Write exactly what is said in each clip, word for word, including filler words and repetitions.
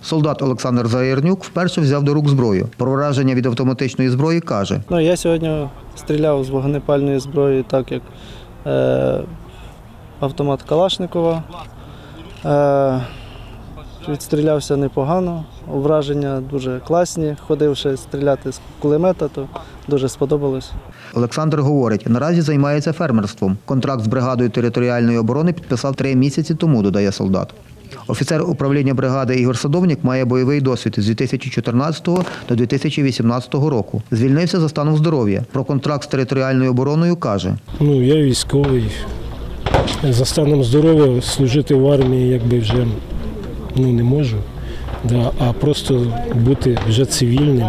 Солдат Олександр Заєрнюк вперше взяв до рук зброю. Про враження від автоматичної зброї каже. Ну, я сьогодні стріляв з вогнепальної зброї, так як е, автомат Калашникова. Е, відстрілявся непогано, враження дуже класні. Ходив ще стріляти з кулемета, то дуже сподобалось. Олександр говорить, наразі займається фермерством. Контракт з бригадою територіальної оборони підписав три місяці тому, додає солдат. Офіцер управління бригади Ігор Садовник має бойовий досвід з дві тисячі чотирнадцятого до дві тисячі вісімнадцятого року. Звільнився за станом здоров'я. Про контракт з територіальною обороною каже. Ну, я військовий. За станом здоров'я служити в армії якби вже ну, не можу. Да, а просто бути вже цивільним.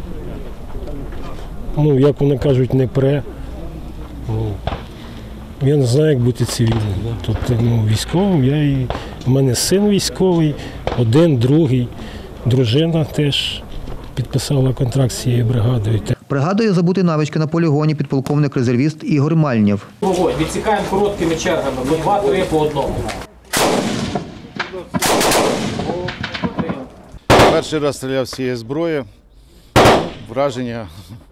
Ну, як вони кажуть, не пре. Ну, я не знаю, як бути цивільним. Тобто, ну, військовим я і в мене син військовий, один, другий, дружина теж підписала контракт з цією бригадою. Пригадує забути навички на полігоні підполковник-резервіст Ігор Мальнєв. Вогонь. Відсікаємо короткими чергами, по два-три по одному. Перший раз стріляв з цієї зброї. Враження,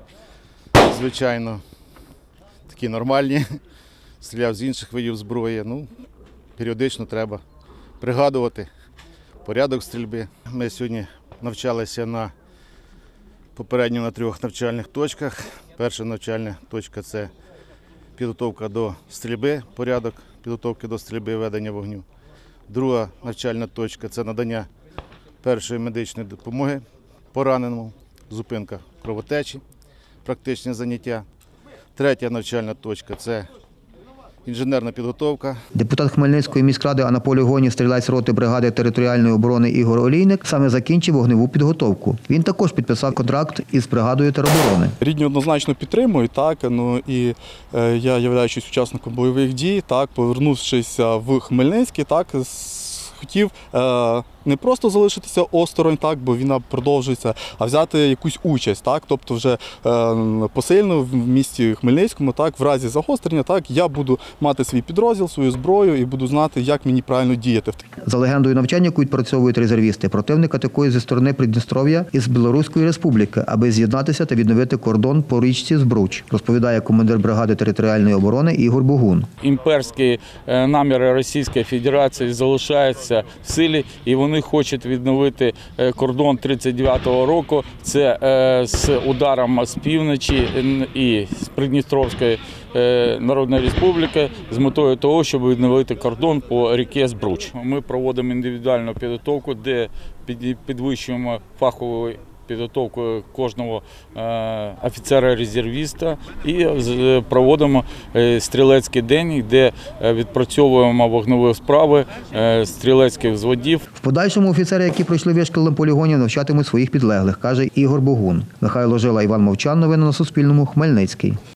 звичайно, такі нормальні. Стріляв з інших видів зброї. Ну, періодично треба пригадувати порядок стрільби. Ми сьогодні навчалися на попередньо на трьох навчальних точках. Перша навчальна точка – це підготовка до стрільби, порядок підготовки до стрільби, ведення вогню. Друга навчальна точка – це надання першої медичної допомоги пораненому, зупинка кровотечі, практичні заняття. Третя навчальна точка – це інженерна підготовка. Депутат Хмельницької міськради, а на полігоні стрілець роти бригади територіальної оборони Ігор Олійник саме закінчив вогневу підготовку. Він також підписав контракт із бригадою тероборони. Рідні однозначно підтримують, так, ну і е, я, являючись учасником бойових дій, так, повернувшись в Хмельницький, так, хотів е, не просто залишитися осторонь, так, бо війна продовжується, а взяти якусь участь, так, тобто вже е, посильно в місті Хмельницькому, так, в разі загострення, так, я буду мати свій підрозділ, свою зброю і буду знати, як мені правильно діяти. За легендою навчання, яку відпрацьовують резервісти, противник атакує зі сторони Придністров'я із Білоруської республіки, аби з'єднатися та відновити кордон по річці Збруч, розповідає командир бригади територіальної оборони Ігор Богун. Імперські наміри Російської Федерації залишаються в силі, і вони хочуть відновити кордон тридцять дев'ятого року. Це з ударом з півночі і з Придністровської Народної Республіки з метою того, щоб відновити кордон по ріці Збруч. Ми проводимо індивідуальну підготовку, де підвищуємо фахову підготовку кожного офіцера-резервіста і проводимо стрілецький день, де відпрацьовуємо вогневі справи стрілецьких взводів. В подальшому офіцери, які пройшли вишкіл на полігоні, навчатимуть своїх підлеглих, каже Ігор Богун. Михайло Жила, Іван Мовчан. Новини на Суспільному. Хмельницький.